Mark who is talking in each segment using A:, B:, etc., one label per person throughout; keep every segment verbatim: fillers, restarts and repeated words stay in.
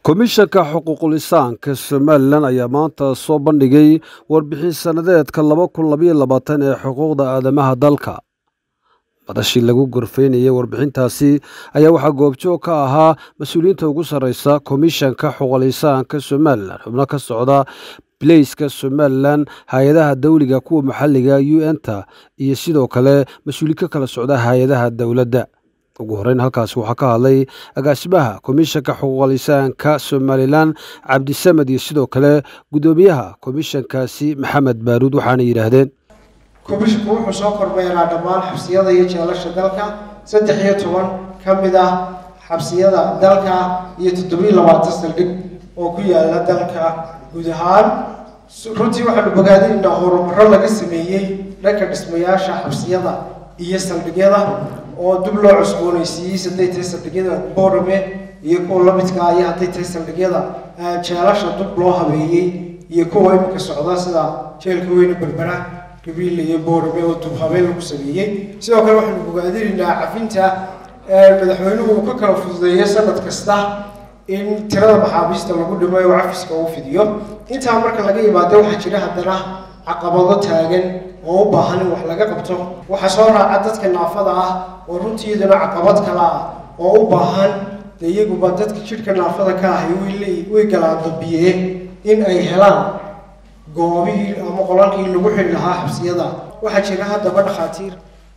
A: komishanka xuquuqul insaanka Somaliland ayaa maanta soo bandhigay warbixin sanadeedka laba kun laba iyo labaatan ee xuquuqda aadamaha dalka. Madashii lagu gorfeynayay warbixintaasi ayaa waxaa goobjoog ka ahaa mas'uuliyiinta ugu sarreysa komishanka xuquuqul insaanka Somaliland, xubno ka socda Bilayska Somaliland, hay'adaha dawliga kuwa maxalliga U N-ta iyo sidoo kale mas'uuliyiin ka kala socda hay'adaha dawladda. ugu horeyn halkaas waxaa ka hadlay agaasimaha komishanka xuquuqul insaanka Somaliland Cabdisamed iyo sidoo kale gudoomiyaha komishankaasi Maxamed Baaruud waxaana yiraahdeen
B: komishanku wuxuu soo kormeeraa dhammaan xabsiyada iyo jeelasha dalka saddex iyo toban ka mid ah xabsiyada dalka iyo toddoba iyo labaatan saldhig oo ku yaala dalka guud ahaan. runtii waxaanu bogaadinaynaa horumaro laga sameeyey dhanka dhismayaasha xabsiyada iyo saldhigyada oo dib loo cusboonaysiiyey saddex iyo saldhigyada Boorame iyo kuwa la midka ah iyo hadday tahay saldhigyada jeelasha dib loo habeeyey iyo kuwa imika socda sida jeelka weyne Berbera Gabriel iyo Boorame oo dib habeen lagu sameeyey. sidoo kale waxaanu bogaadinaynaa cafinta madaxweynuhu uu ka kala fududeeyay sanad kasta in tirada maxaabiista lagu dhimo oo cafiska uu fidiyo. intaa marka laga yimaado waxaa jira haddana caqabado taagan oo u baahan in wax laga qabto. waxaa soo raaca dadka naafada ah oo runtiiduna caqabad kale ah oo u baahan iyaguba dadka jidhka naafada ka ah way galaan dabiye in ay helaan goobihii ama qolalkii lagu xidhi lahaa xabsiyada. waxaa jira haddaba dhakhaatiir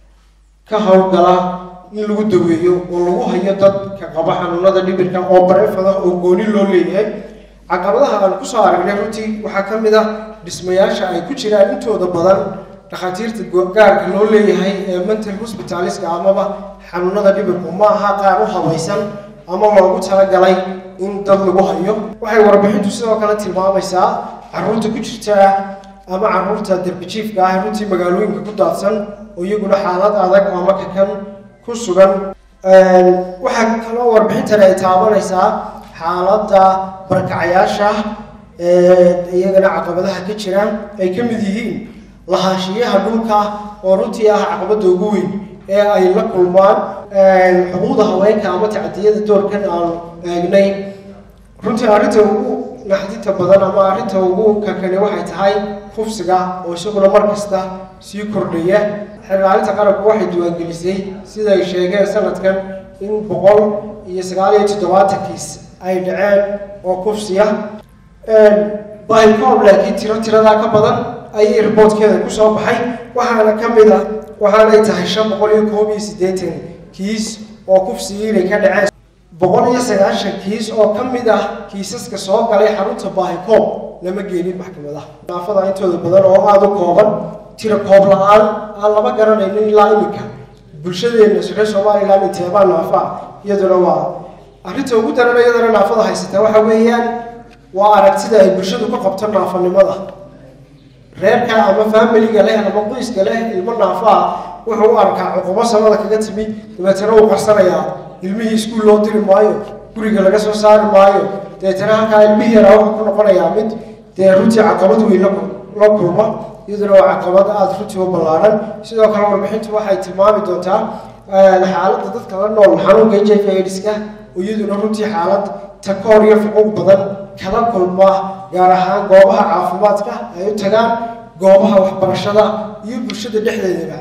B: ka howlgala in lagu daweeyo oo lagu hayo dadka qaba xanuunada dhibirka oo bareefada oo gooni loo leeyahay. caqabadaha aan ku soo aragnay runtii waxaa ka mid ah dhismayaasha ay ku jiraan intooda badan dhakhaatiirta gaarka loo leeyahay ee mental hospitaliska amaba xanuunada dhibirku ma aha qaar u habaysan ama loogu talagalay in dad lagu hayo. waxay warbixintu sidoo kale tilmaamaysaa carruurta ku jirta ama carruurta darbijiifka ah runtii magaalooyinka ku daadsan oo iyaguna xaalad adag ama kakan ku sugan. waxaa kaloo warbixintan ay taabanaysaa xaaladda barakacayaasha iyagana caqabadaha ka jira ay ka mid yihiin lahaanshiyaha dhulka oo runtii ah caqabada ugu weyn ee ay la kulmaan. xuquuqda haweenka ama tacdiyada doorkan aan eegnay runtii arrinta ugu naxdinta badan ama arrinta ugu kakani waxay tahay kufsiga oo isaguna mar kasta sii kordhaya. xiraalinta qaranku waxay diiwaangelisay sida ay sheegeen sanadkan in boqol iyo sagaal iyo toddobaatan kiis ay dhaceen oo kufsiya. baykoob laakiin tiro tiradaa ka badan ayay riboodkeeda ku soo baxay waxaana ka mid ah waxaanay tahay shan boqol iyo koob iyo siddeetan kiis oo kufsigii inay ka dhaceen. boqol iyo sagaashan kiis oo ka mid ah kiisaska soo galay xarunta baykoob lama geenin maxkamadaha. naafada intooda badan oo aada u kooban tiro koob la-aan aan lama garanaynin ilaa iminka bulshadeena reer Somaliland inteebaa naafa iyaduna waa arrinta ugu daran. iyadana naafada haysata waxa weeyaan waa aragtida ay bulshadu ka qabto naafanimada. reerka ama familiga leh ama qoyska leh ilmo naafa wuxuu u arkaa cuqubo samada kaga timi dabeetana uu qarsanayaa ilmihii iskuul loo diri maayo guriga laga soo saari maayo dabeetana halkaa ilmihii yaraa wuxuu ku noqonayaa mid dee runtii caqabad weyn la kulma. iyaduna waa caqabad aada runtii u ballaaran. sidoo kale warbixintu waxay tilmaami doontaa xaaladda dadka la nool xanuunka H I V AIDS-ka oo iyaduna runtii xaalad takoor iyo xuquuq badan kala kulma gaar ahaan goobaha caafimaadka ay u tagaan goobaha waxbarashada iyo bulshada dhexdeedaba.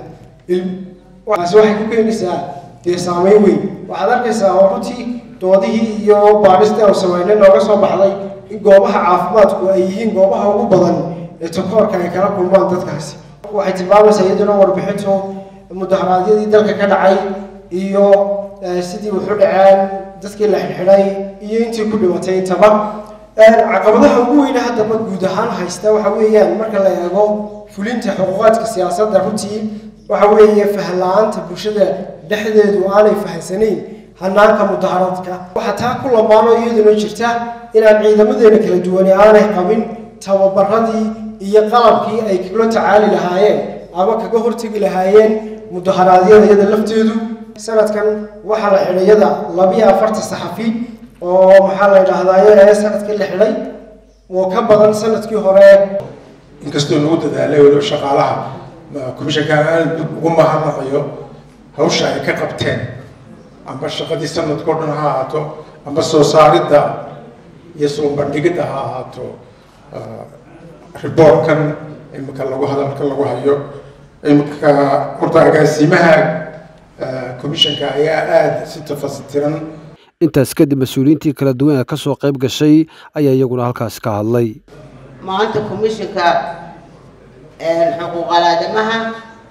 B: waxaas waxay ku keenaysaa dee saameyn weyn. waxaad arkaysaa oo runtii doodihii iyo baadhista oo sameynay nooga soo baxday in goobaha caafimaadku ay yihiin goobaha ugu badan ee takoorka ay kala kulmaan dadkaasi. waxay tilmaamaysaa iyaduna warbixintu mudaharaadyadii dalka ka dhacay iyo sidii wuxuu dhaceen dadkii la xidhay iyo intii ku dhimatay intaba. caqabadaha ugu weyna haddaba guud ahaan haysta waxa weeyaan marka la eego fulinta xuquuqaadka siyaasadda runtii waxa weeye fahan-la-aanta bulshada dhexdeedu aanay fahansanayn hanaanka mudaharaadka. waxaa taa ku lamaano iyaduna jirta inaan ciidamadeena kala duwani aanay qabin tababaradii iyo qalabkii ay kula tacaali lahaayeen ama kaga hortegi lahaayeen mudaharaadyada iyada lafteedu. sanadkan waxaa la xidhay iyada labiyo afartan saxafi oo maxaa la yidhaahdaa sanadkii la xidhay oo ka badan sanadkii hore.
C: inkastoo lagu dadaalay weliba shaqaalaha komishanka aan ugu mahadnaqayo hawsha ay ka qabteen amba shaqadii sanadkoo dhan ha ahaato amba soo saaridda iyo soo bandhigida ha ahaato reportkan imika lagu hadalka lagu hayo imika horta agaasimaha commissionka ayaa aada si tafasitiran.
A: intaas kadib mas-uuliyiintii kala duwan ee kasoo qayb gashay ayaa iyaguna halkaasi ka hadlay.
D: maanta commissionka xuquuqal aadamaha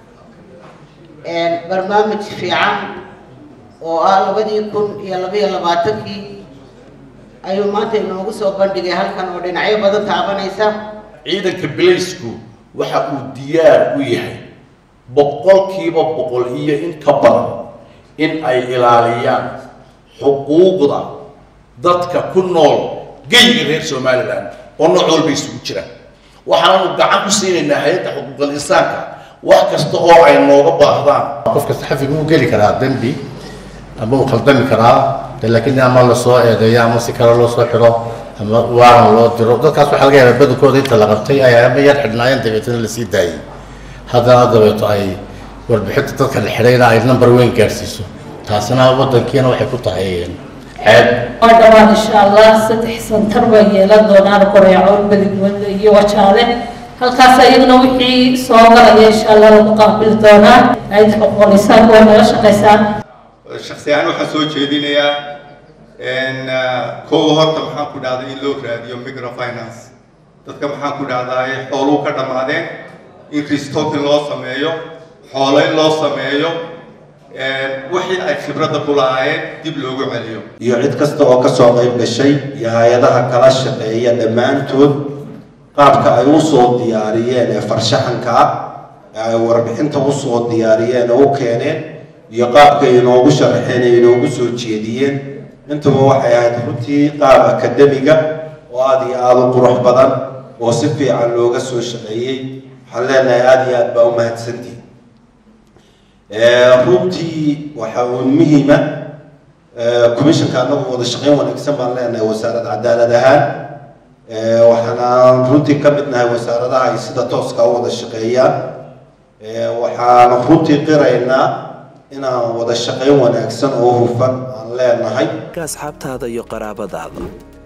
D: barnaamij fiican oo ah labadii kun iyo labaiyo labaatankii ayuu maanta inoogu soo bandhigay halkan oo dhinacyo badan taabanaysa.
E: ciidanka bilaysku waxa uu diyaar u yahay boqolkiiba boqol iyo in ka badan in ay ilaaliyaan xuquuqda dadka ku nool geyga reer Somaliland oo nooc walba isugu jira. waxaanu gacan ku siinaynaa hay'adda xuquuqul insaanka wax kasta oo ay nooga baahdaan.
F: qofka saxafiga uu geli karaa dambi ama uu khaldami karaa laakiin ama la soo eedeeyo ama si kale loo soo xiro ama waan loo diro dadkaas waxa laga yaabaa badankooda inta la qabtay ay ama yar xidhnaayeen dabeetana la sii daayay haddana dabeeto ay warbixinta dadka la xidhayna ay number weyn gaarsiiso taasina wadankiina waxay ku tahay xeeb.
G: dhawaan insha allah saddex santar baa yeelan doonaan Qoreeco Badigwal iyo Wajaale halkaas ayaguna wixii soo galaya insha allah lagu qaabil doonaa ay xuquuqul insaanka oo nala shaqeysaan.
H: shakhsiyan waxaan soo jeedinayaa in koow horta maxaan ku dhahday in loo raadiyo microfinance dadka maxaan ku dhahday xooluhu ka dhamaadeen in restocking loo sameeyo xoolo in loo sameeyo wixii ay khibradda ku lahaayeen dib loogu celiyo.
I: iyo cid kasta oo ka soo qayb gashay iyo hay-adaha kala shaqeeya dhammaantood qaabka ay u soo diyaariyeen ee farshaxanka ah ay warbixinta u soo diyaariyeen oo u keeneen iyo qaabka inoogu sharaxeen ee inoogu soo jeediyeen intuba waxay ahayd runtii qaab akademiga oo aada iyo aada u qurux badan oo si fiican looga soo shaqeeyey. waxaan leenahay aada iyo aad baa u mahadsantihin. runtii waxa uu muhiima commissionka anagu wada shaqeyn wanaagsan baan leenahay wasaaradda cadaalad ahaan waxaana runtii ka mid nahay wasaaradaha ay sida tooska u wada shaqeeyaan. waxaan runtii qiraynaa inaan wada shaqeyn wanaagsan oo hufan aan leenahay.
J: asxaabtaada iyo qaraabadaada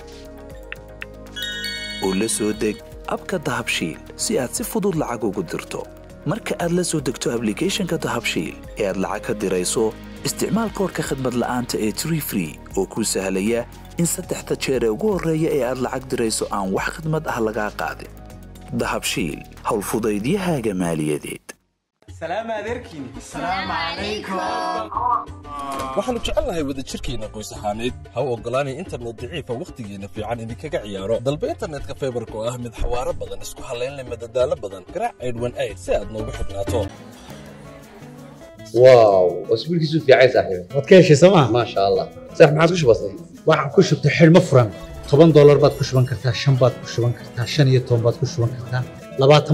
J: oo la soo deg abka dahabshiil si aad si fudud lacag ugu dirto. marka aad la soo degto applicationka dahabshiil ee aad lacag ka dirayso isticmaal koodhka khidmad la'aanta ee Tree Free oo kuu sahlaya in saddexda jeer ee ugu horreeya ee aad lacag dirayso aan wax khidmad ah lagaa qaadin. dahabshiil howlfudaydiyahaaga maaliyadeed.
K: سلام عليكم. السلام عليكم.
L: waxaanu jecelnahay wada jirkeena qoys ahaaneed ha u ogolaanay internet daciifa waqtigeena fiican idinkaga ciyaaro dalba internetka fiberka oo ah mid xawaaro badan isku halayn leh madadaalo badan garaac eedwan eid si aad noogu xidhnaato.
M: واو اسبوعك يسوي في عيسى صاحبي
N: waad ka heshay sooma
M: ما شاء الله صح ما عاد كش بسيط
N: waxaan ku shubtay xidhmo furan toban dollar baad ku shuban kartaa shan baad ku shuban kartaa shan iyo toban baad ku shuban kartaa labaatan